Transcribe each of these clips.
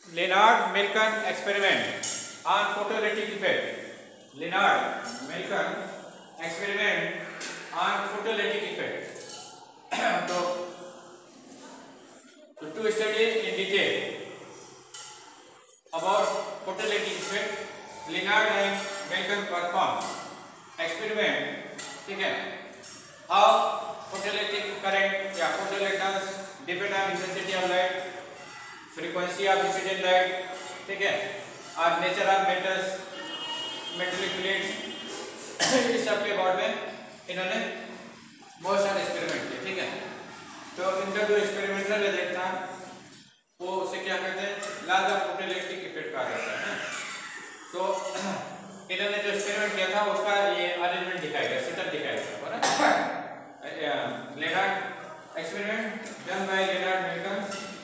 Lenard-Milcon experiment on photoelectric effect. Lenard-Milcon experiment on photoelectric effect. To study in detail about photoelectric effect, Lenard and Milcon performed experiment. ठीक है, how photoelectric current या photoelectrons depend on intensity of light, frequency of incident light, ठीक है, और nature of metals, metallic plates, इस सब के बारे में इन्होंने बहुत सारे एक्सपेरिमेंट किए। ठीक है, तो इनका जो एक्सपेरिमेंटल रिजल्ट था वो उसे क्या कहते हैं, लॉज ऑफ फोटोइलेक्ट्रिक इफेक्ट कहा जाता है। तो इन्होंने जो एक्सपेरिमेंट किया था उसका ये अरेंजमेंट दिखाया गया, सेटअप दिखाया गया, Lenard experiment done by Lenard Millikan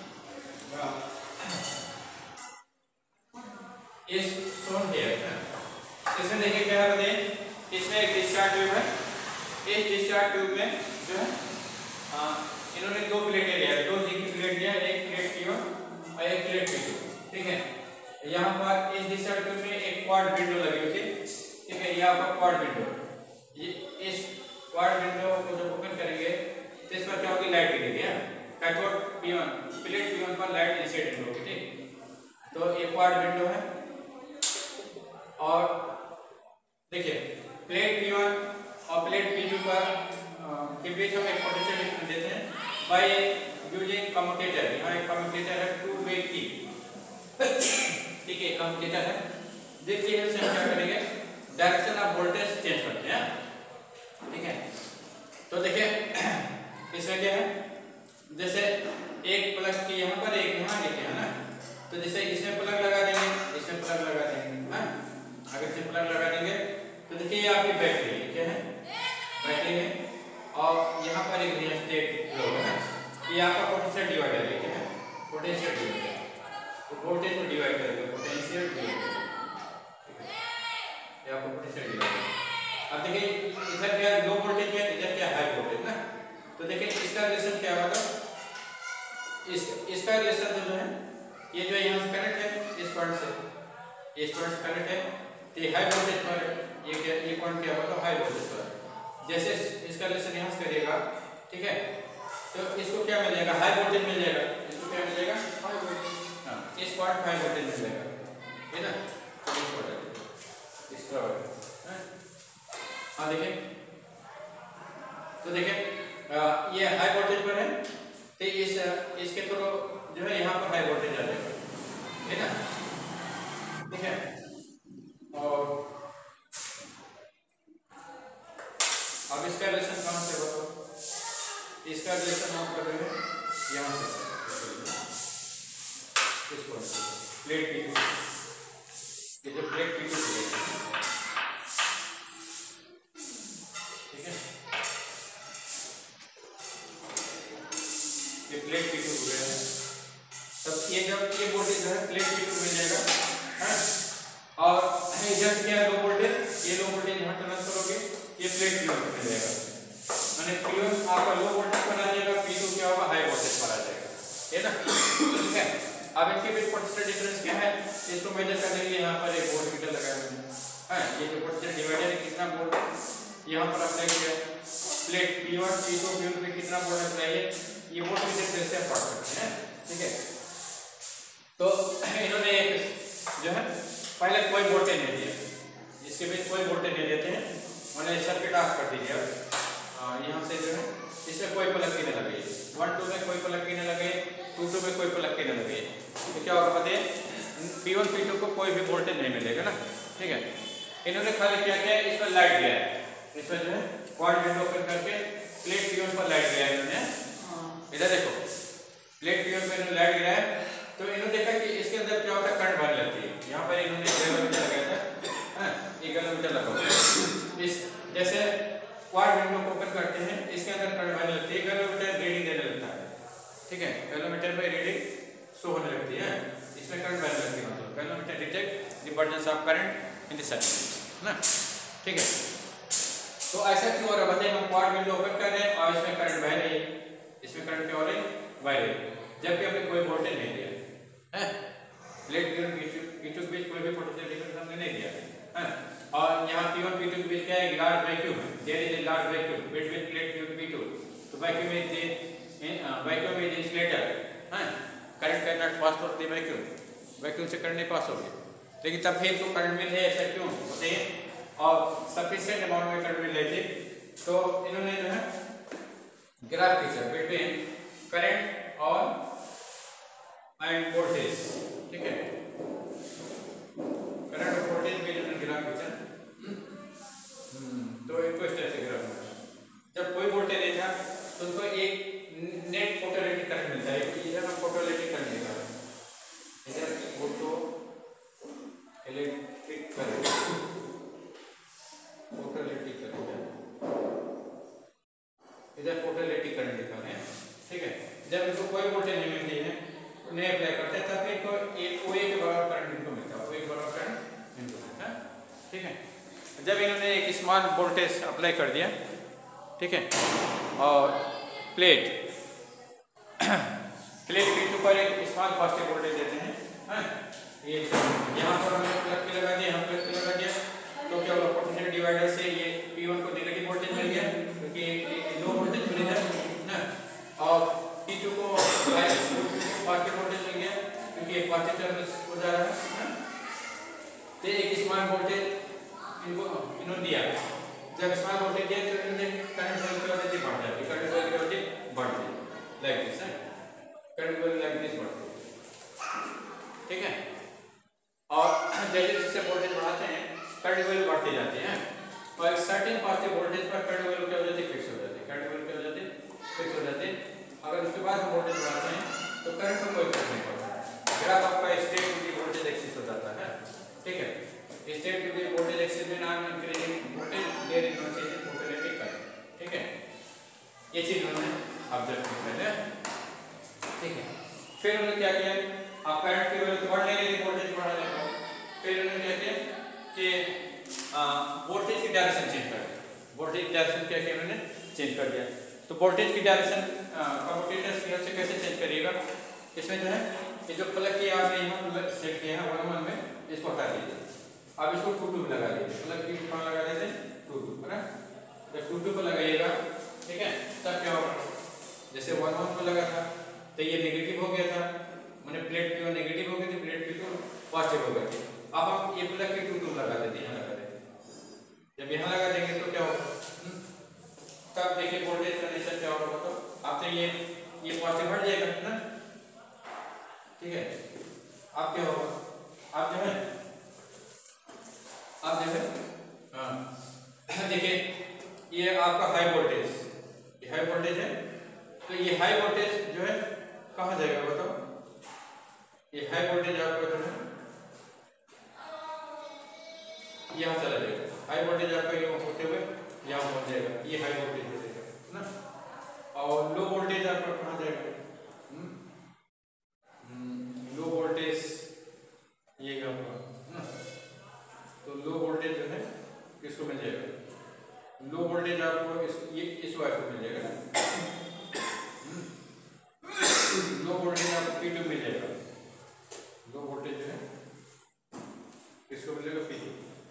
is shown here. इसमें देखिए क्या है, बताइए, इसमें एक डिस्चार्ज ट्यूब है। इस डिस्चार्ज ट्यूब में जो है इन्होंने दो प्लेटें लिया, दो जिंक की प्लेट लिया, एक प्लेट P1 और एक प्लेट P2। ठीक है, यहाँ पर इस डिस्चार्ज ट्यूब में एक क्वाड विंडो लगी हुई थी। ठीक है, यहाँ पर क्वाड विंडो, ये इस क्वाड विंडो को जब ओपन करेंगे तो इस पर क्या होगी, लाइट गिरेगी। कैथोड P1 प्लेट P1 पर लाइट इंसिडेंट होगी। ठीक, तो ये क्वाड विंडो है और देखिए प्लेट P1 और प्लेट P2 पर के बीच हम एक पोटेंशियल डिफरेंस देते हैं बाय यूजिंग कम्यूटेटर। यहाँ एक कम्यूटेटर है, टू वे की। ठीक है, कम्यूटेटर है, जिसकी हेल्प से हम क्या करेंगे, डायरेक्शन ऑफ वोल्टेज चेंज करते हैं। ठीक है, तो देखिए इसमें क्या है, जैसे एक प्लग की यहाँ पर, एक यहाँ लिखे है ना, तो जैसे इसमें प्लग लगा देंगे, इसमें प्लग लगा देंगे, अगर इसमें प्लग लगा देंगे तो देखिए ये आपकी बैटरी क्या है, बैटरी है, और यहाँ पर एक रिएक्टेड लोड है, ये आपका पोटेंशियल डिवाइडर लिखे है, पोटेंशियल डिवाइडर, तो वोल्टेज को डिवाइड करेंगे, पोटेंशियल डिवाइडर, ये आपका पोटेंशियल डिवाइडर। अब देखिए इधर क्या लो वोल्टेज है, इधर क्या हाई वोल्टेज ना, तो देखिए इसका रिलेशन क्या होगा, इसका रिलेशन जो है, ये जो यहाँ से कनेक्ट है इस पॉइंट से, इस पॉइंट से कनेक्ट है, तो ये हाई वोल्टेज पर, ये पॉइंट क्या होगा, हाई वोल्टेज पर। जैसे इसका रिलेशन यहाँ से करिएगा, ठीक है, तो इसको क्या मिल जाएगा, हाई वोल्टेज मिल जाएगा, इसको क्या मिल जाएगा, हाई वोल्टेज, हाँ, इस पॉइंट हाई वोल्टेज मिल जाएगा, है ना, इसका हाँ देखिए, तो देखिए ये हाई वोल्टेज पर है, तो इसके थ्रू जो है यहाँ पर हाई वोल्टेज आ जाएगा, है ना, ठीक है। और अब इसका रिलेशन कहाँ से बताओ, इसका रिलेशन हम कर रहे हैं यहाँ से, इस पॉइंट से प्लेट P2, ये जो प्लेट P2 है, ठीक है, ये प्लेट P2 हो गया है। तब ये जब ये वोल्टेज जो है प्लेट P2 मिल जाएगा, है, और इधर क्या लो वोल्टेज, ये लो वोल्टेज यहाँ ट्रांसफर होगी, ये प्लेट P1 मिल जाएगा, माने P1 आपका लो वोल्टेज पर आ जाएगा, P2 क्या होगा, हाई वोल्टेज पर आ जाएगा, है ना, ठीक है। अब इनके बीच पोटेंशियल डिफरेंस क्या है, इसको मेजर करने के लिए यहाँ पर एक वोल्टमीटर लगाया हुआ है, ये जो पोटेंशियल डिवाइडर है कितना वोल्ट यहाँ पर अप्लाई किया, प्लेट P1 P2 पे कितना वोल्ट अप्लाई है, ये वोल्टमीटर से आप पढ़ सकते हैं, ठीक है। तो इन्होंने एक जो है पहले कोई वोल्टेज नहीं दिया, इसके बीच कोई वोल्टेज नहीं देते हैं, उन्हें सर्किट ऑफ कर दीजिए। यहाँ से जो है इसमें कोई प्लग की नहीं लगे, 1 2 में कोई प्लग की नहीं लगे, 2 2 में कोई प्लग की नहीं लगे, तो क्या होगा बताइए, P1 P2 को कोई भी वोल्टेज नहीं मिलेगा ना, ठीक है। इन्होंने खाली क्या किया, इस पर लाइट दिया है, इस पर जो है क्वाड विंडो ओपन करके प्लेट P1 पर लाइट दिया है इन्होंने, इधर देखो प्लेट P1 पर इन्होंने लाइट गिराया, तो इन्होंने देखा कि इसके अंदर क्या होता है, करंट बहने लगती है। यहाँ पर इन्होंने गैलोमीटर लगाया था, ये गैलोमीटर लगा हुआ है, इस जैसे क्वाड विंडो को ओपन करते हैं, इसके अंदर करंट बहने लगती है, गैलोमीटर रीडिंग देने लगता है, ठीक है, गैलोमीटर में रीडिंग शो होने लगती है, इसमें करंट बहने लगती है, मतलब galvanometer detect the presence of current in the circuit, ना, ठीक है। तो ऐसा क्यों हो रहा है बताइए, हम क्वाड विंडो ओपन कर रहे हैं और इसमें करंट बह रही है, इसमें करंट क्या हो रही है, बह रही है, जबकि हमने कोई वोल्टेज नहीं दिया है, प्लेट P1 P2 के बीच कोई भी पोटेंशियल डिफरेंस हमने नहीं दिया है। और यहाँ P1 P2 के बीच क्या है, लार्ज वैक्यूम है, there is a large vacuum between plate P1 P2, तो वैक्यूम इज इंसुलेटर है, current can not pass through the vacuum, vacuum से करंट नहीं पास होगी, लेकिन तब भी इनको करंट मिल रही है, ऐसा क्यों होते हैं, और सफिशिएंट अमाउंट में करंट मिल रही थी, तो इन्होंने जो है ग्राफ खींचा बिटवीन करंट और एंड वोल्टेज, ठीक है, करंट और वोल्टेज के जो ग्राफ खींचा, तो इनको इस तरह से ग्राफ खींचा, जब कोई वोल्टेज नहीं था तो उनको एक नेट फोटोइलेक्ट्रिक करंट मिलता है, इधर हम फोटोइलेक्ट्रिक करंट दिखा रहे हैं, इधर photo electric current, photoelectric current, इधर फोटोइलेक्ट्रिक करंट दिखा रहे हैं, ठीक है। जब इनको कोई वोल्टेज नहीं मिलती है, नहीं अप्लाई करते हैं, तब इनको एक OA के बराबर करंट इनको मिलता है, OA के बराबर करंट इनको मिलता है, ठीक है। जब इन्होंने एक स्मॉल वोल्टेज अप्लाई कर दिया, ठीक है, और प्लेट P2 पर एक स्मॉल पॉजिटिव वोल्टेज देते हैं, ये यहाँ पर हमने प्लग पे लगा दिया, हम प्लग पे लगा दिया, तो क्या होगा, पोटेंशियल डिवाइडर से ये P1 को नेगेटिव वोल्टेज मिल गया, क्योंकि लो वोल्टेज मिल गया ना, और P2 को पॉजिटिव वोल्टेज मिल गया, क्योंकि एक पॉजिटिव टर्मिनल हो जा रहा है, तो एक स्मॉल वोल्टेज इन्होंने दिया, जब स्मॉल वोल्टेज दिया तो इन्होंने करंट वैल्यू की बढ़ जाती है, करंट वैल्यू की बढ़ जाती है, लाइक दिस है, करंट वैल्यू लाइक दिस बढ़ती है, ठीक है। और जैसे जैसे वोल्टेज बढ़ाते हैं करंट वैल्यू बढ़ती जाती है, और एक सर्टेन पॉजिटिव वोल्टेज पर करंट वैल्यू क्या हो जाती है, फिक्स हो जाती है, करंट वैल्यू क्या हो जाती है, फिक्स हो जाती है। अगर उसके बाद वोल्टेज बढ़ाते हैं तो करंट में कोई फर्क नहीं पड़ता, ग्राफ आपका straight to the voltage axis हो जाता है, ठीक है। Straight to the voltage axis में non increasing voltage there is no change in photoelectric current, ठीक है, ये चीज उन्होंने ऑब्जर्व की पहले, ठीक है। फिर उन्होंने क्या किया, आप करंट की वैल्यू तो बढ़ नहीं रही, वोल्टेज बढ़ा लेगा, फिर उन्होंने क्या किया कि वोल्टेज की डायरेक्शन चेंज कर दिया, वोल्टेज की डायरेक्शन क्या किया उन्होंने, चेंज कर दिया। तो वोल्टेज की डायरेक्शन कम्यूटेटर की हेल्प से कैसे चेंज करिएगा, इसमें जो है ये जो प्लग किया आपने यहाँ सेट किया है 1 1 में, इसको हटा दीजिए, अब इसको 2 2 लगा दीजिए, प्लग की कहाँ लगा देते 2 2 है ना, जब 2 2 को लगाइएगा, ठीक है, तब क्या होगा, जैसे 1 1 को लगा था तो ये नेगेटिव हो गया था, मैंने प्लेट P1 नेगेटिव हो गई थी, प्लेट P2 पॉजिटिव हो गई थी, अब हम ये प्लग की 2 2 लगा देते हैं, यहाँ लगा देते हैं, जब यहाँ लगा देंगे तो क्या होगा, तब देखिए वोल्टेज कंडीशन क्या होगा, तो आप तो ये पॉजिटिव हट जाएगा ना, ठीक है। आप क्या होगा, आप जो है हाँ देखिए ये आपका हाई वोल्टेज, ये हाई वोल्टेज है, तो ये हाई वोल्टेज जो है कहाँ जाएगा बताओ, ये हाई वोल्टेज आपका जो है यहाँ चला जाएगा, हाई वोल्टेज आपका ये होते हुए यहाँ पहुँच जाएगा, ये हाई वोल्टेज हो जाएगा ना, और लो वोल्टेज आपका कहाँ जाएगा, लो वोल्टेज ये आपका ना, तो लो वोल्टेज जो है किसको मिल जाएगा, लो वोल्टेज आपको इस वायर को मिल जाएगा ना, लो वोल्टेज आपको P2 मिल जाएगा, लो वोल्टेज जो है किसको मिलेगा, P2,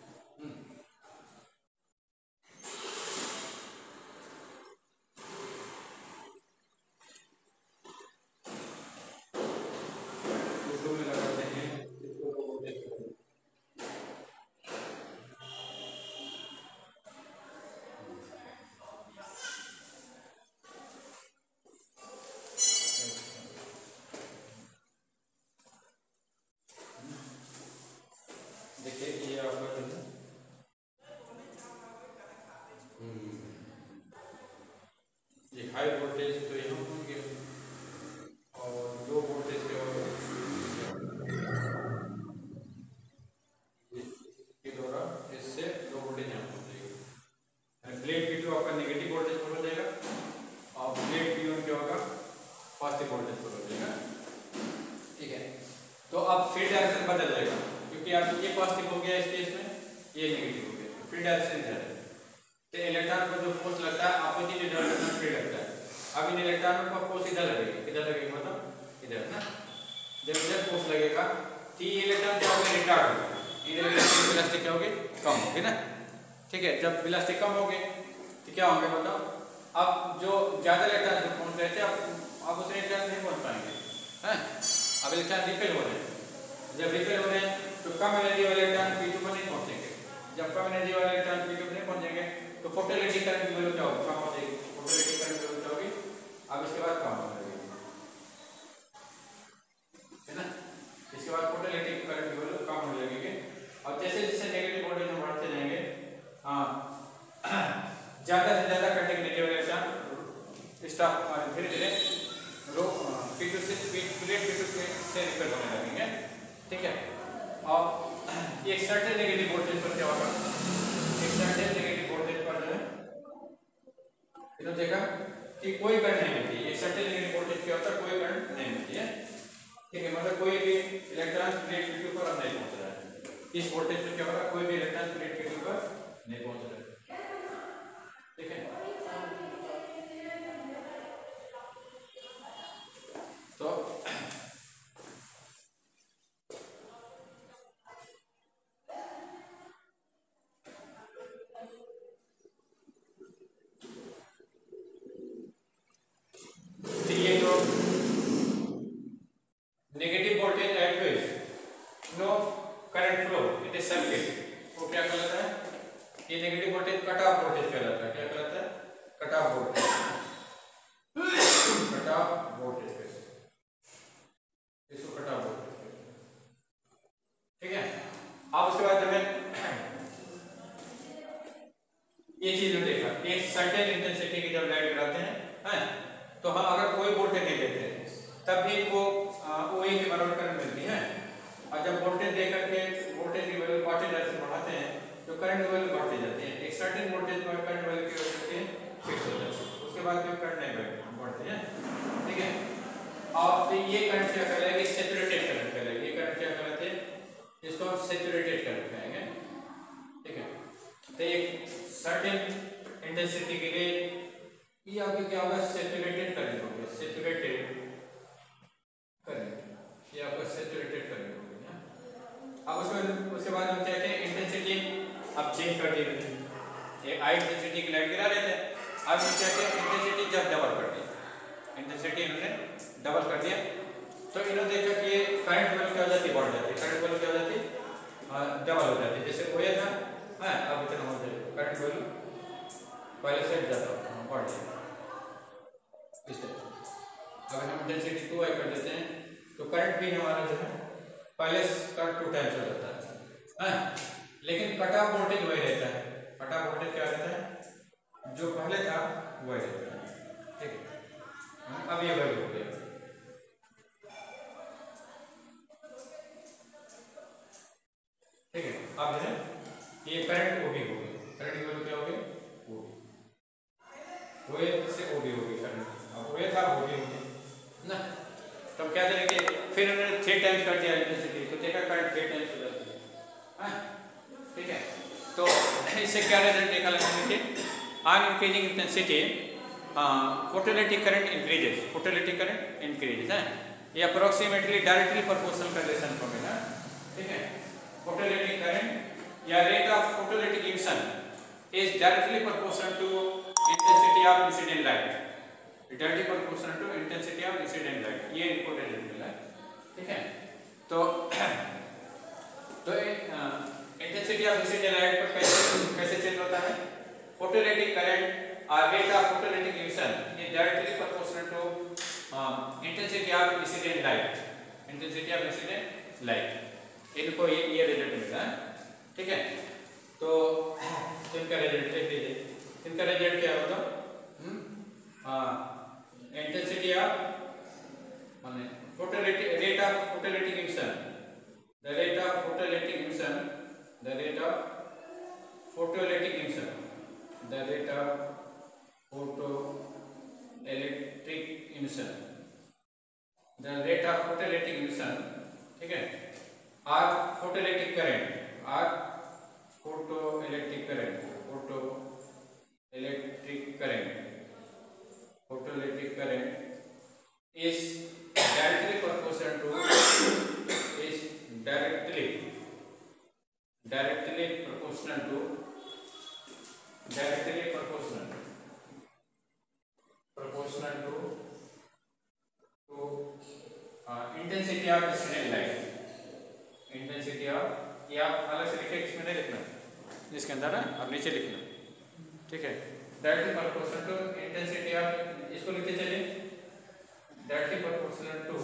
हाई वोल्टेज तो यहाँ होंगे और लो वोल्टेज क्या होगा, इसके द्वारा इससे लो वोल्टेज यहाँ पहुँचेगा, प्लेट P2 आपका नेगेटिव वोल्टेज पर हो जाएगा और प्लेट P1 क्या होगा, पॉजिटिव वोल्टेज पर हो जाएगा, ठीक है। तो अब फील्ड डायरेक्शन बदल जाएगा, क्योंकि अब ये पॉजिटिव हो गया इस केस में, ये नेगेटिव हो गया, फील्ड डायरेक्शन इधर है, तो इलेक्ट्रॉन पर जो फोर्स लगता है अपोजिट डायरेक्शन में फील्ड लगता है, अब इन इलेक्ट्रॉनों का फोर्स इधर लगेगा, किधर लगेगा मतलब इधर ना, जब इधर फोर्स लगेगा तो ये इलेक्ट्रॉन क्या होगा, रिटार्ड होगा, वेलोसिटी क्या होगी, कम होगी ना। ठीक है, जब वेलोसिटी कम होगी तो क्या होंगे बताओ, अब जो ज्यादा इलेक्ट्रॉन पहुंच रहे थे अब उतने इलेक्ट्रॉन नहीं पहुंच पाएंगे हैं, अब इलेक्ट्रॉन रिपेल हो रहे हैं। जब रिपेल हो रहे हैं तो कम एनर्जी वाले इलेक्ट्रॉन P2 पर नहीं पहुंचेंगे। जब कम एनर्जी वाले इलेक्ट्रॉन P2 पर नहीं पहुंचेंगे तो फोटोइलेक्ट्रिक करंट की वैल्यू क्या होगी, कम हो जाएगी। फोटोइलेक्ट्रिक करंट की वैल्यू क्या होगी, अब इसके बाद कम हो जाएगी, है ना। इसके बाद फोटोइलेक्ट्रिक करंट की वैल्यू कम होने लगेगी। और जैसे जैसे नेगेटिव वोल्टेज में बढ़ते जाएंगे, हाँ ज्यादा से ज्यादा कंडक्टिविटी वाले इलेक्ट्रॉन स्टॉप धीरे धीरे P2 से रिपेल होने लगेंगे। ठीक है, और एक सर्टेन नेगेटिव वोल्टेज पर क्या होगा, एक सर्टेन नेगेटिव वोल्टेज पर जो है इन्होंने देखा कि कोई करंट नहीं मिलती। एक सर्टेन नेगेटिव वोल्टेज क्या होता है, कोई करंट नहीं मिलती है। ठीक है, मतलब कोई भी इलेक्ट्रॉन प्लेट P2 पर अब नहीं पहुंच रहा है। इस वोल्टेज पर क्या होगा, कोई भी इलेक्ट्रॉन प्लेट P2 पर नहीं पहुंच रहा है। ठीक है, तो ये जो negative voltage at which no current flow in the circuit वो क्या कहलाता है, ये negative voltage cut off voltage कहलाता है। क्या कहलाता है, cut off voltage, cut off voltage, इसको कट ऑफ वोल्टेज। ठीक है, अब उसके बाद जब ये चीज में देखा, एक सर्टेन इंटेंसिटी की जब लाइट गिराते हैं तो हम अगर कोई वोल्टेज नहीं देते तब भी इनको OA की बराबर करंट मिलती है। और जब वोल्टेज दे करके वोल्टेज की वैल्यू बढ़ते जाते बढ़ाते हैं तो करंट की वैल्यू बढ़ती जाती है। एक सर्टेन वोल्टेज पर करंट वैल्यू की वजह से फिक्स हो जाती है, उसके बाद भी करंट नहीं बढ़ती है। ठीक है, और तो ये करंट क्या कहलाएगी, सैचुरेटेड करंट कहलाएगी। ये करंट क्या कहलाते हैं, इसको हम सैचुरेटेड करंट कहेंगे। ठीक है, तो एक सर्टेन इंटेंसिटी के लिए ये आपके क्या होगा, सैचुरेटेड करंट होगा, सैचुरेटेड करंट, ये आपका सैचुरेटेड करंट होगा। अब उसके बाद हम क्या कहते हैं, इंटेंसिटी अब चेंज कर दी, ये हाई इंटेंसिटी की लाइट गिरा रहे थे, अब हम क्या कहते हैं, इंटेंसिटी जब डबल कर दी, इंटेंसिटी इन्होंने डबल कर दिया तो इन्होंने देखा कि ये करंट वैल्यू क्या हो जाती, बढ़ जाती, करंट वैल्यू क्या हो जाती, डबल हो जाती। जैसे OA था अब इतना हो जाएगा, करंट वैल्यू पहले से ज्यादा बढ़ जाएगा इस तरह। अगर हम इंटेंसिटी 2i कर देते हैं तो करंट भी हमारा जो है पहले का 2 टाइम्स हो जाता है, लेकिन कट ऑफ वोल्टेज वही रहता है। कट ऑफ वोल्टेज क्या रहता है, जो पहले था वही रहता है। ठीक है, अब ये वैल्यू हो गया। ठीक है, अब जो है ये करंट OB होगी, करंट की वैल्यू क्या होगी, OA से OB होगी करंट। अब OA था OB होगी ना, तब क्या करेंगे, फिर उन्होंने 3 टाइम्स कर दिया इंटेंसिटी तो देखा करंट 3 टाइम्स हो जाती है। ठीक है, तो इससे क्या रिजल्ट देखा लगाएंगे, on increasing intensity photoelectric current increases, photoelectric current increases है, ये अप्रोक्सीमेटली डायरेक्टली प्रोपोर्शनल का रिलेशन होगा। ठीक है, फोटोइलेक्ट्रिक करंट या rate of photoelectric emission is directly proportional to intensity of incident light, directly proportional to intensity of incident light, ये important है। ठीक है, तो इंटेंसिटी ऑफ इंसिडेंट लाइट पर कैसे चेंज होता है, फोटोइलेक्ट्रिक करंट और rate of photoelectric emission is directly proportional to intensity of incident light, intensity of incident light. इनको ये रिजल्ट मिला है। ठीक है, तो इनका रिजल्ट देख लीजिए, इनका रिजल्ट क्या होगा, intensity of photoelectric, rate of photoelectric emission, the rate of photoelectric emission, the rate of photoelectric emission, the rate of photoelectric emission, the rate of photoelectric emission. ठीक है, are photoelectric current, are photoelectric current, photoelectric current, photoelectric current is directly proportional to intensity of incident light, intensity of, ये आप अलग से लिखे, इसमें नहीं लिखना, इसके अंदर है अब नीचे लिखना, ठीक है। Directly proportional to intensity of, इसको लिखते चलिए, directly proportional to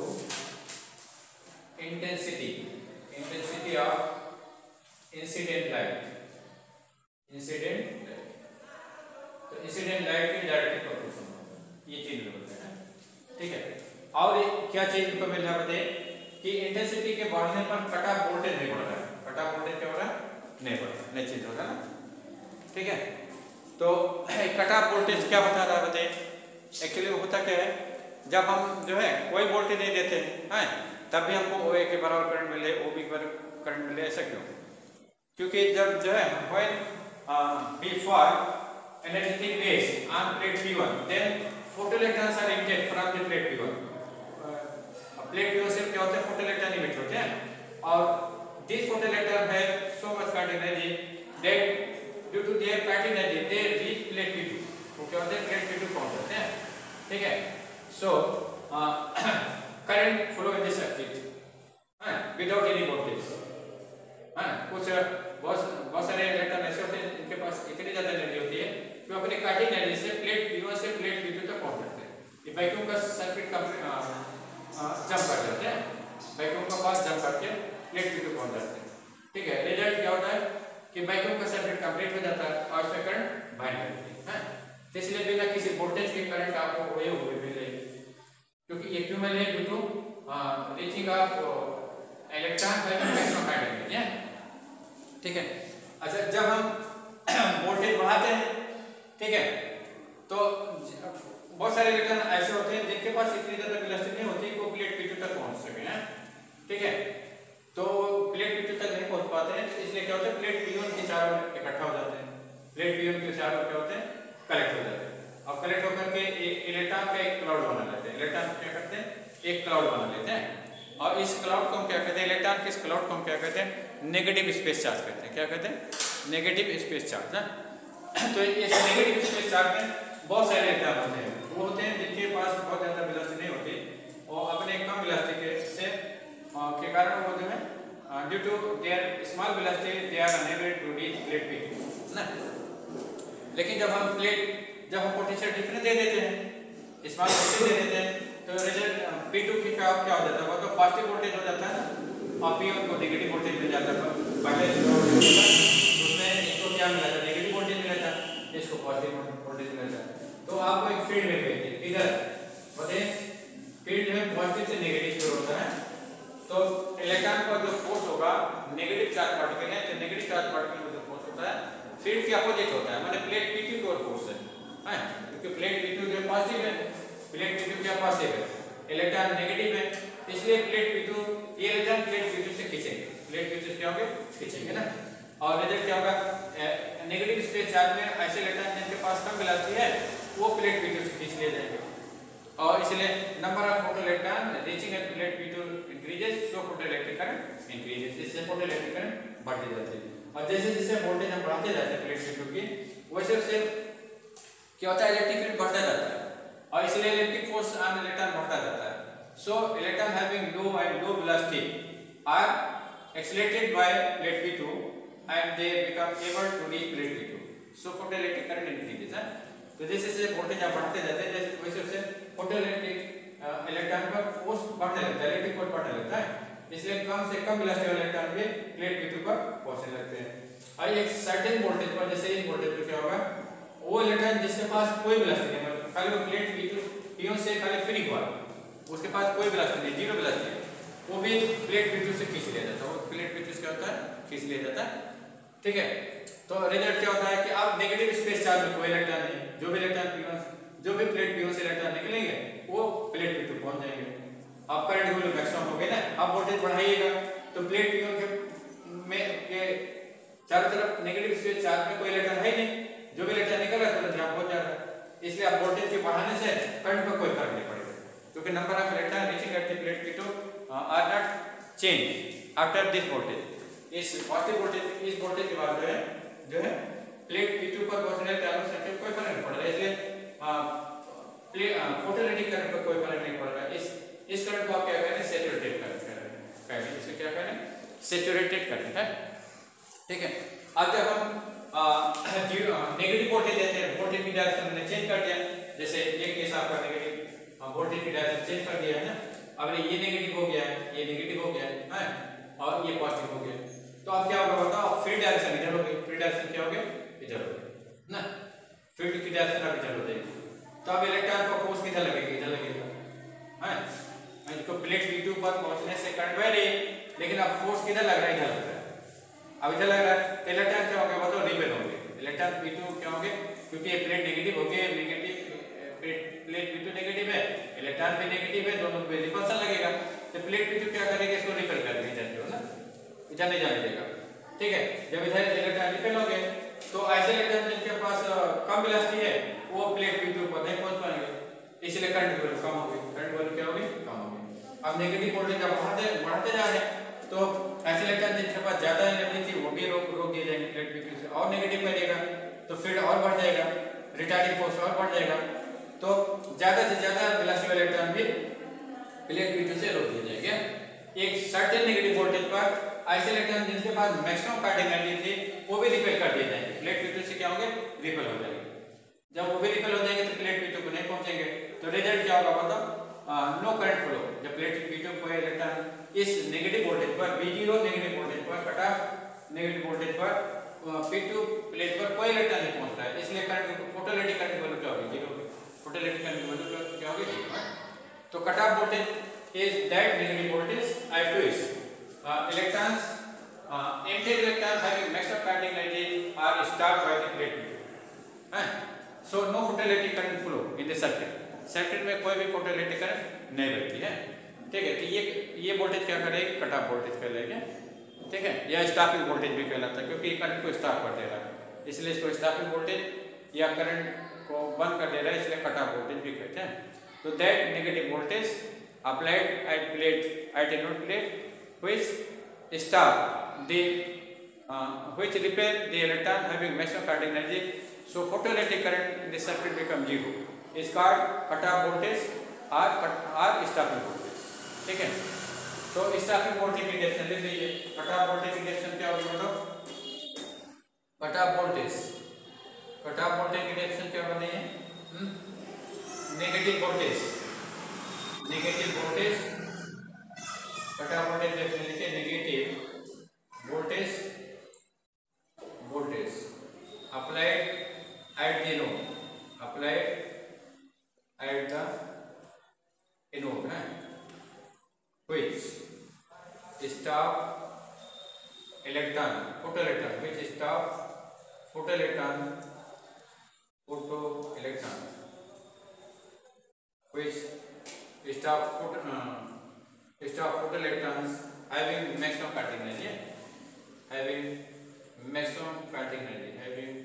intensity, intensity of incident light, incident light, तो इंसिडेंट लाइट की डायरेक्टली प्रोपोर्शनल, ये चीज बोलते हैं, ठीक है। और क्या चीज को मिल रहा है बताइए कि इंटेंसिटी के बढ़ने पर कट ऑफ वोल्टेज नहीं बढ़ रहा है, कट ऑफ वोल्टेज क्या हो रहा है, नहीं बढ़ रहा, नहीं चेंज हो रहा ना, ठीक है। तो कट ऑफ वोल्टेज क्या बता रहा है बताइए, एक्चुअली वो होता क्या है, जब हम जो है कोई वोल्टेज नहीं देते हैं तब भी हमको OA के बराबर करंट मिले, OB के बराबर करंट मिले, ऐसा क्यों? क्योंकि जब जो है when before energetic rays on plate P1 then photoelectrons are emitted from the plate P1, plate P1 से क्या होता है, फोटोइलेक्ट्रॉन इमिट होते हैं, और दिस फोटोइलेक्ट्रॉन है so much kinetic energy that due to their kinetic energy they reach plate P2, वो क्या होते हैं, प्लेट P2 पहुंच जाते हैं, ठीक है। So current flow in this circuit without any voltage, कुछ बहुत सारे इलेक्ट्रॉन ऐसे होते हैं इनके पास इतनी ज्यादा एनर्जी होती है कि वो अपने काइनेटिक एनर्जी से प्लेट P1 से प्लेट P2 तक पहुंच जाते हैं, ये वैक्यूम का सर्किट का जंप कर जाते हैं, वैक्यूम का पास जंप करके प्लेट P2 पहुंच जाते हैं, ठीक है। रिजल्ट क्या होता है कि वैक्यूम का सर्किट कंप्लीट हो जाता है और इसमें करंट बह जाती है, तो इसलिए बिना किसी वोल्टेज के करंट आपको हुए हुए मिलेगी, क्योंकि ये क्यों मिले, due to reaching of electron by maximum kinetic energy, ठीक है। अच्छा, जब हम वोल्टेज बढ़ाते हैं, ठीक है, तो बहुत सारे इलेक्ट्रॉन ऐसे होते हैं जिनके पास इतनी ज्यादा वेलोसिटी नहीं होती कि वो प्लेट P2 तक पहुंच सके, हैं, ठीक है। तो प्लेट P2 तक नहीं पहुंच पाते हैं, तो इसलिए क्या होता है, प्लेट P1 के चारों ओर इकट्ठा हो जाते हैं, प्लेट P1 के चारों ओर क्या होते हैं, कलेक्ट हो जाते हैं, और कलेक्ट होकर के इलेक्ट्रॉन का एक क्लाउड बना लेते हैं, इलेक्ट्रॉन क्या करते हैं, एक क्लाउड बना लेते हैं, और इस क्लाउड को हम क्या कहते हैं, इलेक्ट्रॉन के इस क्लाउड को हम क्या कहते हैं, नेगेटिव स्पेस चार्ज कहते हैं, क्या कहते हैं, नेगेटिव स्पेस चार्ज, है। तो इस नेगेटिव स्पेस चार्ज में बहुत सारे इलेक्ट्रॉन होते हैं, वो होते हैं जिनके पास बहुत ज्यादा वेलोसिटी नहीं होती, और अपने कम वेलोसिटी के कारण वो जो है due to their small velocity they are unable to reach plate P2, ना। लेकिन जब हम पोटेंशियल डिफरेंस दे देते हैं, स्मॉल वोल्टेज दे देते हैं, तो रिजल्ट P2 की क्या हो जाता है, वो तो पॉजिटिव वोल्टेज हो जाता है, और P1 को नेगेटिव वोल्टेज मिल जाता है, पहले उसमें इसको क्या मिला था, नेगेटिव वोल्टेज मिला था, इसको पॉजिटिव वोल्टेज मिला था, तो आपको एक फील्ड मिल गई थी, इधर बताइए फील्ड में पॉजिटिव से नेगेटिव की ओर होता है, तो इलेक्ट्रॉन का जो फोर्स होगा नेगेटिव चार्ज पार्टिकल है, तो नेगेटिव चार्ज पार्टिकल में जो फोर्स होता है फील्ड के अपोजिट होता है, माने प्लेट P2 की ओर फोर्स है, क्योंकि प्लेट P2 जो पॉजिटिव है, प्लेट P2 क्या पॉजिटिव है, इलेक्ट्रॉन नेगेटिव है, इसलिए प्लेट P2 ये इलेक्ट्रॉन प्लेट P2 से खींचेंगे, प्लेट P2 से क्या होगा, खींचेंगे ना, और रिजल्ट क्या होगा, नेगेटिव स्पेस चार्ज में ऐसे इलेक्ट्रॉन जिनके पास कम वेलोसिटी है वो प्लेट P2 से खींच लिए जाएंगे, और इसलिए number of photoelectron reaching at plate P2 increases, so photoelectric current increases, इससे फोटोइलेक्ट्रिक करंट बढ़ती जाती है, और जैसे जैसे वोल्टेज हम बढ़ाते जाते हैं प्लेट P2 की, वैसे वैसे क्या होता है, इलेक्ट्रिक फील्ड बढ़ता जाता है, और इसलिए इलेक्ट्रिक फोर्स ऑन इलेक्ट्रॉन बढ़ता जाता है, so electron having low and low velocity are accelerated by plate P2 and they become able to reach plate P2, so photoelectric current increases, है। तो जैसे जैसे वोल्टेज आप बढ़ते जाते हैं, जैसे वैसे वैसे फोटोइलेक्ट्रिक इलेक्ट्रॉन का फोर्स बढ़ने लगता है, इलेक्ट्रिक फोर्स बढ़ने लगता है, इसलिए कम से कम वेलोसिटी वाले इलेक्ट्रॉन भी प्लेट P2 पर पहुंचने लगते हैं, और एक सर्टेन वोल्टेज पर, जैसे इस वोल्टेज पर क्या होगा, वो इलेक्ट्रॉन जिसके पास कोई वेलोसिटी नहीं, मतलब खाली वो प्लेट P1 से खाली फ्री हुआ, उसके पास कोई वेलोसिटी नहीं, जीरो वेलोसिटी है, वो भी प्लेट P2 से खींच लिया जाता है, वो प्लेट P2 से क्या होता है, खींच लिया जाता है, ठीक है। तो रिजल्ट क्या होता है कि अब नेगेटिव स्पेस चार्ज में कोई इलेक्ट्रॉन नहीं, जो भी इलेक्ट्रॉन P1 जो भी प्लेट P1 से इलेक्ट्रॉन निकलेंगे वो प्लेट P2 पहुंच जाएंगे, अब करंट वैल्यू मैक्सिमम हो गई ना, अब वोल्टेज बढ़ाइएगा तो प्लेट P1 के चारों तरफ नेगेटिव स्पेस चार्ज में कोई इलेक्ट्रॉन है नहीं, जो भी इलेक्ट्रॉन निकल रहा है तुरंत यहाँ पहुंच जा रहा है, इसलिए आप वोल्टेज के बढ़ाने से करंट पर कोई फर्क नहीं पड़ेगा, क्योंकि number of electron reaching at the plate P2 are not change after this voltage, इस पॉजिटिव वोल्टेज, इस वोल्टेज के बाद जो है प्लेट P2 पर पहुंचने वाले संख्या कोई फर्क नहीं पड़ रहा है, इसलिए फोटोइलेक्ट्रिक करंट पर कोई फर्क नहीं पड़ रहा है, इस करंट को आप क्या कहते हैं, सेचुरेटेड करंट है, ठीक है। अब जब हम नेगेटिव वोल्टेज देते हैं, वोल्टेज की डायरेक्शन हमने चेंज कर दिया, जैसे एक केस आपका नेगेटिव वोल्टेज की डायरेक्शन चेंज कर दिया है ना, अब ये नेगेटिव हो गया है, ये नेगेटिव हो गया है और ये पॉजिटिव हो गया, तो अब क्या होगा बताओ, फील्ड डायरेक्शन इधर होगी, फील्ड डायरेक्शन क्या होगी, इधर होगी ना, फील्ड की डायरेक्शन अब इधर हो जाएगी, तो अब इलेक्ट्रॉन का फोर्स किधर लगेगा, इधर लगेगा है, इसको प्लेट V2 पर पहुंचने से करंट वैल्यू, लेकिन अब फोर्स किधर लग रहा है, इधर लग रहा है, अब इधर लग रहा है, तो इलेक्ट्रॉन क्या होंगे बताओ, रिपेल होंगे, इलेक्ट्रॉन V2 क्या होंगे, क्योंकि ये प्लेट नेगेटिव हो गई, नेगेटिव प्लेट V2 नेगेटिव है, इलेक्ट्रॉन भी नेगेटिव है, दोनों पे रिपल्सन लगेगा, तो प्लेट V2 क्या करेगा, इसको रिपेल कर देगा इधर, ना इधर नहीं जाने देगा, ठीक है। जब इधर इलेक्ट्रॉन रिपेल होंगे तो ऐसे इलेक्ट्रॉन जिनके पास कम वेलोसिटी है वो प्लेट V2 पर नहीं पहुंच पाएंगे, इसलिए करंट वैल्यू कम होगी, करंट वैल्यू क्या होगी, कम होगी। अब नेगेटिव वोल्टेज जब बढ़ते जा रहे हैं तो ऐसे इलेक्ट्रॉन जिनके पास ज्यादा एनर्जी थी वो भी रोक दिए जाएंगे प्लेट V2 से, और नेगेटिव करेगा तो फील्ड और बढ़ जाएगा, रिटार्डिंग फोर्स और बढ़ जाएगा, तो ज्यादा से ज्यादा वेलोसिटी वाले इलेक्ट्रॉन भी प्लेट V2 से रोक दिए जाएंगे। एक सर्टेन नेगेटिव वोल्टेज पर ऐसे इलेक्ट्रॉन जिनके पास मैक्सिमम काइनेटिक एनर्जी थी वो भी रिपेल कर दिए जाएंगे, प्लेट V2 से क्या होंगे, रिपेल हो जाएंगे, जब वो भी रिपेल हो जाएंगे तो प्लेट V2 को नहीं पहुंचेंगे, तो रिजल्ट क्या होगा बताओ, नो करंट फ्लो। जब प्लेट V2 को इलेक्ट्रॉन इस नेगेटिव वोल्टेज पर V0 नेगेटिव वोल्टेज पर कट ऑफ नेगेटिव वोल्टेज पर P2 प्लेट पर कोई इलेक्ट्रॉन नहीं पहुंच रहा है, इसलिए करंट फोटोइलेक्ट्रिक करंट वैल्यू क्या होगी, 0 होगी, फोटोइलेक्ट्रिक करंट वैल्यू क्या होगी, 0। तो cut off voltage is that negative voltage I2 is electrons empty electrons having maximum kinetic energy are stopped by the plate V2, so no photoelectric current flow in the circuit, circuit में कोई भी photoelectric current नहीं बहती है, ठीक है। तो ये वोल्टेज क्या करेगी, कट ऑफ वोल्टेज कहलाएगा, ठीक है, या स्टॉपिंग वोल्टेज भी कहलाता है, क्योंकि करंट को स्टॉप कर दे रहा है, इसलिए इसको स्टॉपिंग वोल्टेज या करंट को बंद कर दे रहा है, इसलिए कट ऑफ वोल्टेज भी कहते हैं। तो that negative voltage applied at plate at anode plate which stop the which repel the electron having maximum kinetic energy, so photoelectric current in the circuit become 0, is called cut off voltage or stopping voltage, ठीक है। तो stopping voltage की direction लिख लीजिए, cut off voltage की direction क्या होगी बताओ, cut off voltage की डायरेक्शन क्या बनी है, negative voltage cut off voltage direction लिखिए, negative voltage applied at the anode which stop photoelectron which stop photoelectrons having maximum kinetic energy, having maximum kinetic energy,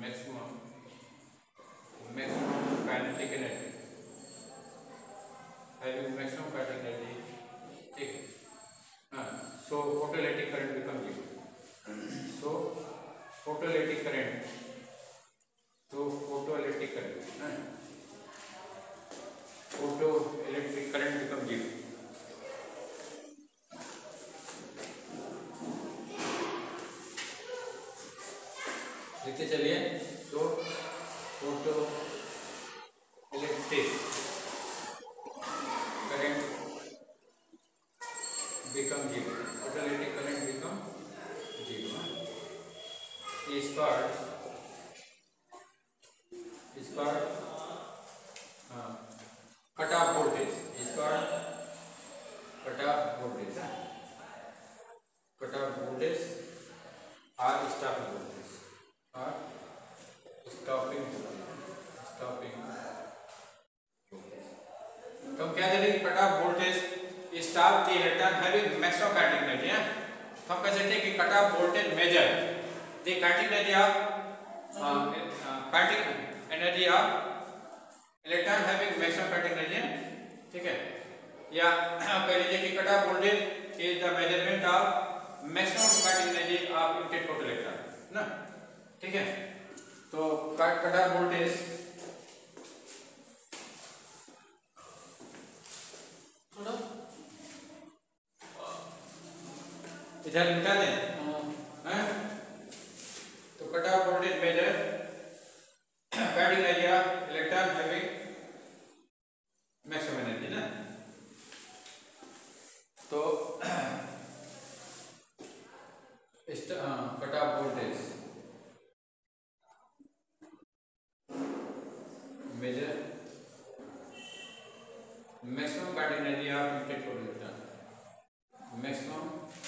ठीक है। so photoelectric current becomes 0, so photoelectric current becomes 0। लिखते चलिए, तो photo electric current become 0, photoelectric current become 0 is called cut off voltage, is called cut off voltage or stopping voltage तो हम क्या दे रहे हैं, cut off voltage stop the electron having maximum kinetic energy है, तो हम कह सकते हैं कि cut off voltage measure the kinetic energy of electron having maximum kinetic energy, ठीक है। या कह लीजिए कि cut off voltage is the measurement of maximum kinetic energy of emitted photoelectron ना, ठीक है। तो कट ऑफ वोल्टेज इधर निकाल दें हैं। तो cut off voltage measure kinetic एरिया इलेक्ट्रॉन हैविंग मैक्सिमम एनर्जी ना। तो cut off voltage measure maximum kinetic एरिया of electric electron, maximum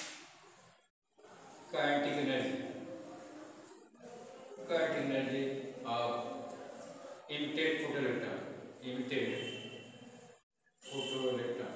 kinetic energy of emitted photoelectron, emitted photoelectron,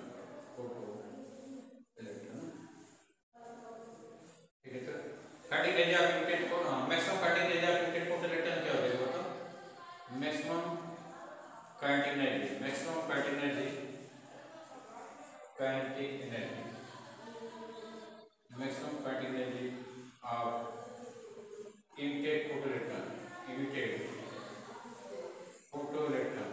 ठीक है। तो kinetic energy of emitted maximum kinetic energy of emitted photoelectron क्या हो जाएगा? तो maximum kinetic energy, maximum kinetic energy, kinetic energy, maximum kinetic energy of emitted photoelectron, emitted photoelectron,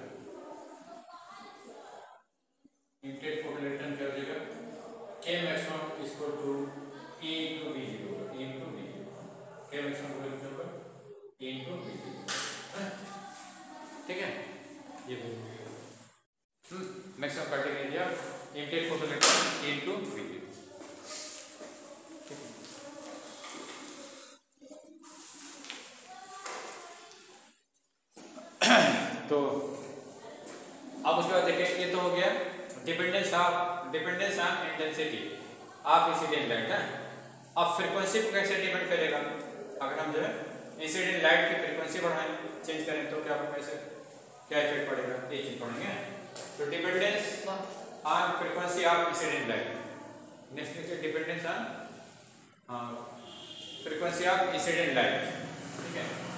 emitted photoelectron क्या हो जाएगा? K maximum is equal to E into V0, E into V0, K maximum को लिखने पर E into V0, ठीक है। ये maximum kinetic energy of emitted photoelectron E into V0। तो अब उसके बाद देखिए, ये तो हो गया dependence on intensity of incident light है। अब फ्रीक्वेंसी को कैसे डिपेंड करेगा? अगर हम जो है इंसिडेंट लाइट की फ्रीक्वेंसी बढ़ाएं, चेंज करें तो क्या कैसे क्या इफेक्ट पड़ेगा, ये चीज पढ़ेंगे। तो dependence on frequency of incident light, next देखिए dependence on frequency of incident light, ठीक है।